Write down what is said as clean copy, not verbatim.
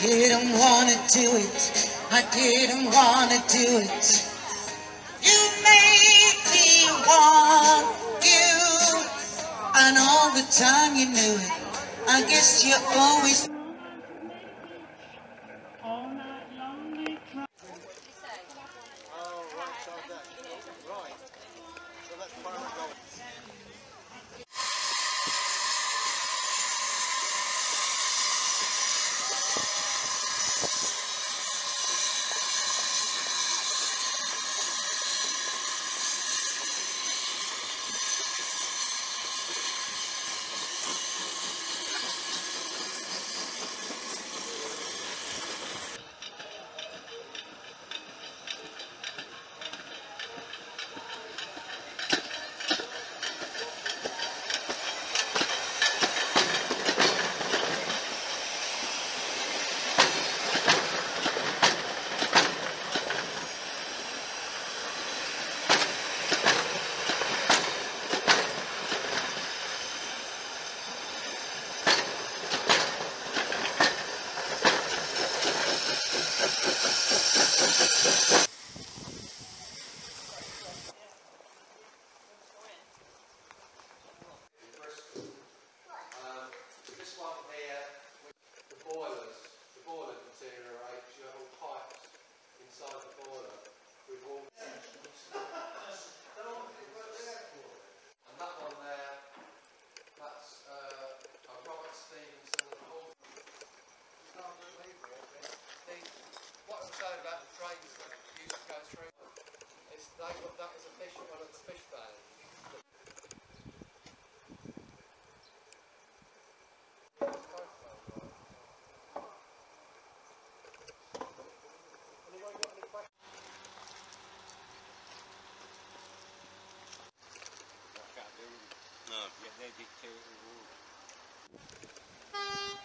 didn't wanna do it. I didn't wanna do it. You made me want you, and all the time you knew it. I guess you always. That is a fish, one of the fish bands. No. Yeah, they dictate the rule.